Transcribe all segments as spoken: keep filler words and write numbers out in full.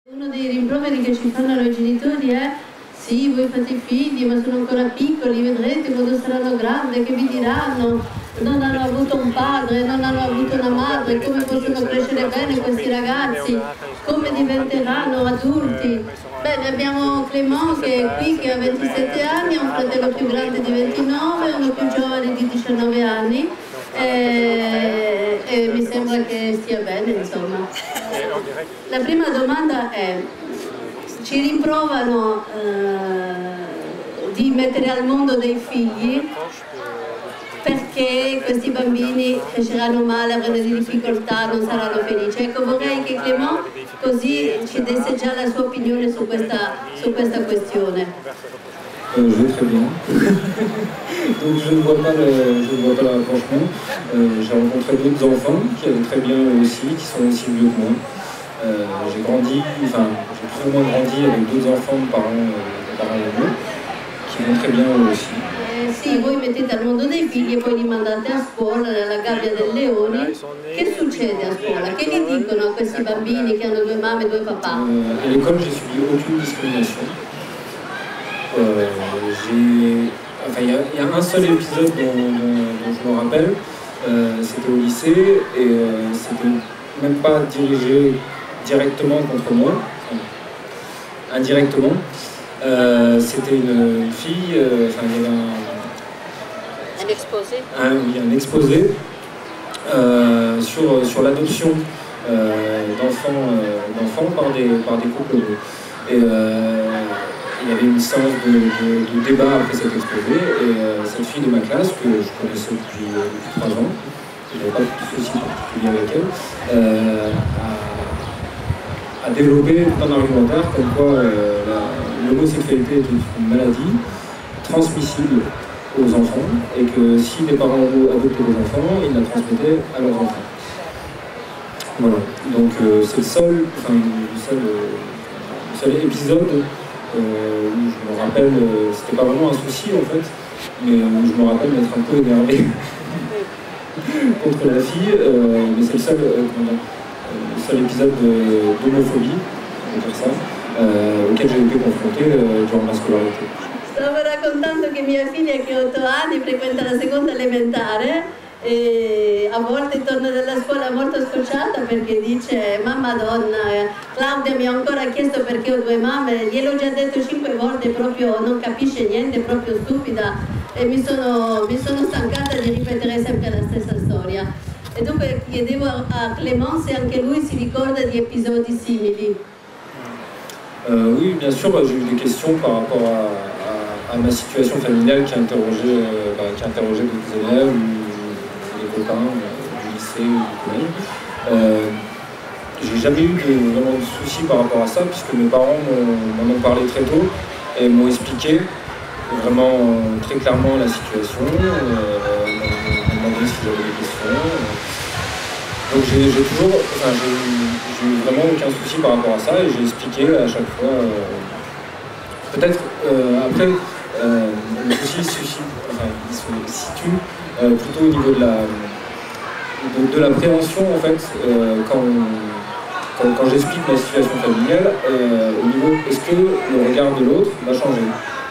Uno dei rimproveri che ci fanno noi genitori è sì, voi fate figli, ma sono ancora piccoli, vedrete quando saranno grandi, che vi diranno, non hanno avuto un padre, non hanno avuto una madre, come possono crescere bene questi ragazzi, come diventeranno adulti. Bene, abbiamo Clément che è qui, che ha ventisette anni, ha un fratello più grande di ventinove, uno più giovane di diciannove anni. E, e mi sembra che stia bene, insomma. La prima domanda è: ci rimprovano eh, di mettere al mondo dei figli perché questi bambini cresceranno male, avranno delle difficoltà, non saranno felici. Ecco, vorrei che Clément così ci desse già la sua opinione su questa, su questa questione. Euh, je vais très bien. Donc je ne vois pas le, je ne vois pas le rapprochement. Euh, j'ai rencontré d'autres enfants qui allaient très bien eux aussi, qui sont aussi vieux que moi. Euh, j'ai grandi, enfin j'ai plus ou moins grandi avec d'autres enfants de parents, euh, parents égaux, qui vont très bien eux aussi. Eh, sì, voi mettete al mondo dei figli e poi li mandate a scuola nella gabbia dei leoni. Che succede a scuola? Che gli dicono a questi bambini che hanno due mamme e due papà? Euh, à l'école, j'ai subi aucune discrimination. Euh, j'ai... Enfin, il y, y a un seul épisode dont, dont, dont je me rappelle, euh, c'était au lycée, et euh, c'était même pas dirigé directement contre moi, enfin, indirectement. Euh, c'était une, une fille, euh, enfin, il y avait un... Un exposé un, oui, un exposé euh, sur, sur l'adoption euh, d'enfants euh, d'enfants par des, par des couples. Et euh, il y avait une séance de, de, de débat après cet exposé, et euh, cette fille de ma classe, que je connaissais depuis, euh, depuis trois ans, je n'avais pas de soucis particuliers avec elle, euh, a, a développé un argumentaire comme quoi euh, l'homosexualité est une maladie transmissible aux enfants, et que si les parents adoptaient des enfants, ils la transmettaient à leurs enfants. Voilà, donc euh, c'est le seul, enfin, le seul, le seul épisode Euh, où je me rappelle, euh, c'était pas vraiment un souci en fait, mais où je me rappelle d'être un peu énervé contre la fille, euh, mais c'est le seul, euh, le seul épisode d'homophobie, on peut dire ça, euh, auquel j'ai été confronté euh, durant ma scolarité. Stavo raccontando che mia figlia, che ha otto anni, frequenta la seconda elementare e a volte torna dalla scuola molto scocciata perché dice: ma madonna, Claudia mi ha ancora chiesto perché ho due mamme, gliel'ho già detto cinque volte, proprio non capisce niente, proprio stupida, e mi sono, mi sono stancata di ripetere sempre la stessa storia. E dunque chiedevo a Clément se anche lui si ricorda di episodi simili. Euh, oui, bien sûr, j'ai eu des questions par rapport à, à, à ma situation familiale qui a interrogé, euh, bah, qui a interrogé d'autres élèves, des copains euh, du lycée ou du collège. Euh, j'ai jamais eu de, vraiment de soucis par rapport à ça, puisque mes parents m'en ont parlé très tôt et m'ont expliqué vraiment euh, très clairement la situation, euh, m'ont demandé si j'avais des questions. Donc j'ai toujours, enfin, j'ai eu vraiment aucun souci par rapport à ça, et j'ai expliqué à chaque fois. Euh, Peut-être euh, après, euh, le souci se, enfin, il se situe euh, plutôt au niveau de la, de, de la préhension en fait, euh, quand, quand, quand j'explique ma situation familiale, euh, au niveau est-ce que le regard de l'autre va changer.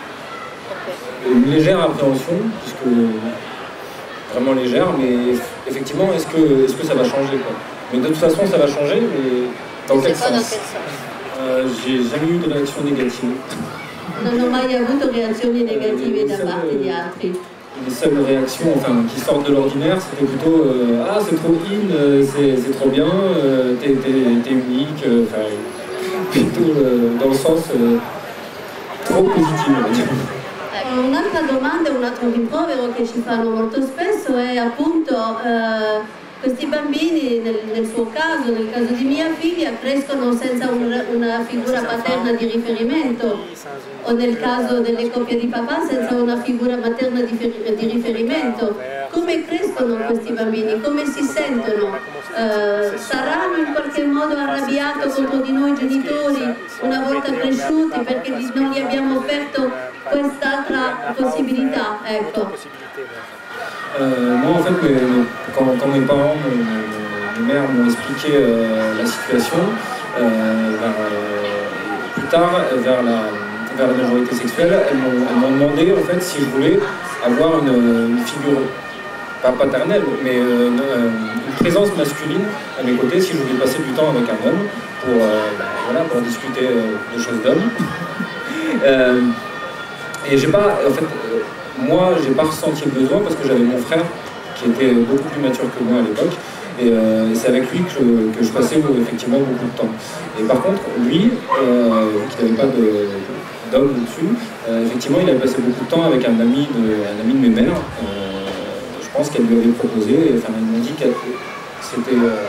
Une légère appréhension, puisque vraiment légère, mais effectivement, est-ce que, est-ce que ça va changer quoi. Mais de toute façon, ça va changer, mais dans quel sens, sens euh, J'ai jamais eu de réaction négative. Non ho mai avuto reazioni negative da parte di altri. Les seules réactions enfin, qui sortent de l'ordinaire, c'était plutôt euh, ah c'est trop in, euh, c'est trop bien, euh, t'es unique, euh, enfin, plutôt euh, dans le sens euh, trop positif, on va dire. Un'altra domanda, un altro rimprovero che ci fanno molto spesso è appunto eh, questi bambini, nel, nel suo caso, nel caso di mia figlia, crescono senza un, una figura paterna di riferimento, o nel caso delle coppie di papà senza una figura materna di, di riferimento. Come crescono questi bambini? Come si sentono? Eh, saranno in qualche modo arrabbiati contro di noi genitori una volta cresciuti perché non gli abbiamo offerto quest'altra possibilità? Ecco. Euh, moi en fait, mes, quand, quand mes parents, mes, mes mères m'ont expliqué euh, la situation, euh, ben, euh, tard vers la, vers la majorité sexuelle, elles m'ont demandé en fait si je voulais avoir une, une figure, pas paternelle, mais une, une présence masculine à mes côtés, si je voulais passer du temps avec un homme pour, euh, bah, voilà, pour discuter euh, de choses d'hommes. euh, et j'ai pas, en fait, euh, moi, j'ai pas ressenti le besoin parce que j'avais mon frère qui était beaucoup plus mature que moi à l'époque. Et, euh, et c'est avec lui que je, que je passais euh, effectivement beaucoup de temps. Et par contre, lui, euh, qui n'avait pas d'homme au-dessus, euh, effectivement, il avait passé beaucoup de temps avec un ami de, un ami de mes mères. Euh, je pense qu'elle lui avait proposé, enfin, ils m'ont dit que c'était... Euh,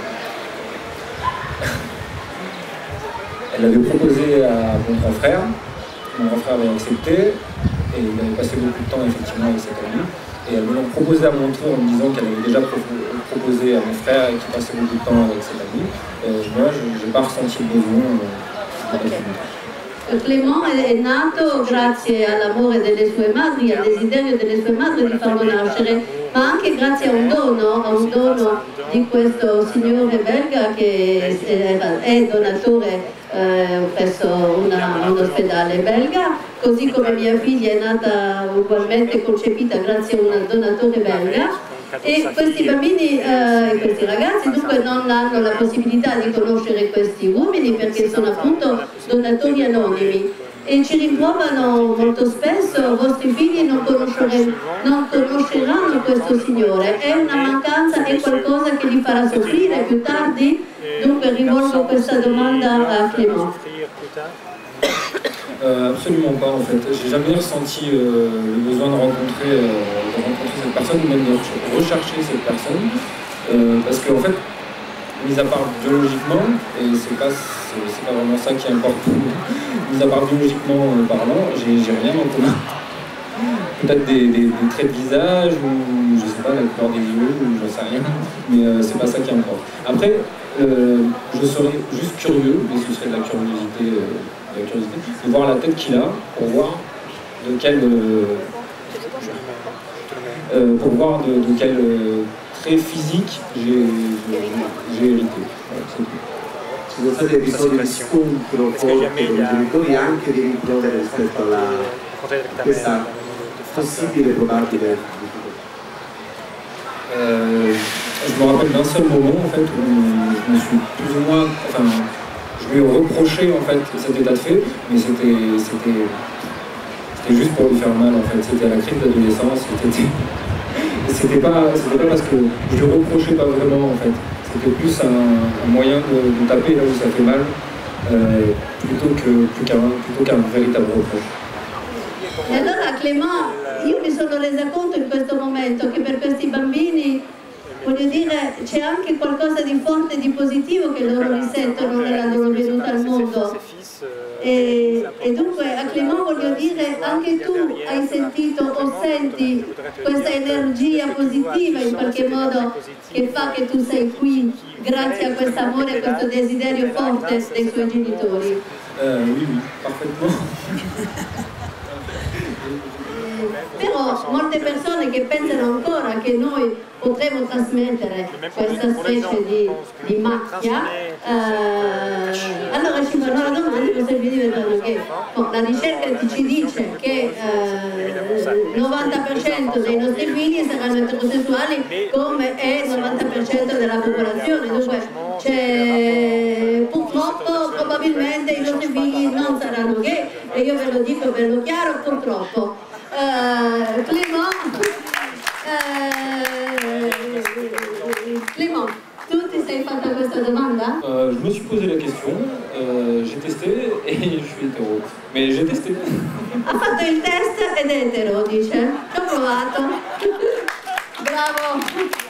elle avait proposé à mon grand frère, mon grand frère avait accepté, et il avait passé beaucoup de temps effectivement avec cet ami. Et elles me l'ont proposé à mon tour en me disant qu'elle avait déjà pro proposé à mon frère et qu'il passait beaucoup de temps avec cet ami. Euh, moi, je n'ai pas ressenti le besoin. Euh, okay. Clément è nato grazie all'amore delle sue madri, al desiderio delle sue madri di farlo nascere, ma anche grazie a un dono, a un dono di questo signore belga che è donatore eh, presso una, un ospedale belga, così come mia figlia è nata ugualmente concepita grazie a un donatore belga. E questi bambini e eh, questi ragazzi dunque non hanno la possibilità di conoscere questi uomini perché sono appunto donatori anonimi e ci rinprovano molto spesso: vostri figli non, non conosceranno questo signore, è una mancanza, è qualcosa che li farà soffrire più tardi? Dunque rivolgo questa domanda a Clément. Euh, absolument pas en fait. J'ai jamais ressenti euh, le besoin de rencontrer, euh, de rencontrer cette personne ou même de rechercher cette personne euh, parce qu'en fait, mis à part biologiquement, et c'est pas, c'est pas vraiment ça qui importe, mis à part biologiquement euh, parlant, j'ai rien en commun. Peut-être des, des, des traits de visage ou je sais pas, la couleur des yeux ou j'en sais rien, mais euh, c'est pas ça qui importe. Après, euh, je serais juste curieux, mais ce serait de la curiosité. Euh, La curiosité, de voir la tête qu'il a pour voir de quel euh, euh, pour voir de, de quel euh, trait physique j'ai hérité. Voilà, ci sono stati episodi di scontro con i genitori anche di rimprovero rispetto alla questa possibile probabile euh, je me rappelle d'un seul moment en fait où je me suis plus ou moins, enfin, je lui ai reproché en fait cet état de fait, mais c'était juste pour lui faire mal en fait. C'était à la crise d'adolescence, c'était pas, pas parce que je lui reprochais pas vraiment en fait. C'était plus un, un moyen de, de taper là où ça fait mal, euh, plutôt qu'un plutôt qu'un véritable reproche. E allora Clément, io mi sono resa conto in questo momento che per questi bambini, voglio dire, c'è anche qualcosa di forte e di positivo che loro risentono nella loro venuta al mondo. E, e dunque a Clément voglio dire, anche tu hai sentito o senti questa energia positiva in qualche modo che fa che tu sei qui grazie a questo amore e questo desiderio forte dei suoi genitori? Euh, oui, oui, parfaitement. Però molte persone che pensano ancora che noi potremo trasmettere questa specie di, di macchia, eh, allora ci fanno la domanda cosa vi diventano che oh, la ricerca ci dice che eh, il novanta per cento dei nostri figli saranno eterosessuali come è il novanta per cento della popolazione, dunque c'è, purtroppo probabilmente i nostri figli non saranno gay e io ve lo dico bello chiaro, purtroppo. Euh, Clément, euh, Clément, tu ti sei fatta questa domanda? euh, Je me suis posé la question, euh, j'ai testé et je suis hétéro. Mais j'ai testé. Ha fatto il test ed è etero, dice. Ci ho provato. Bravo.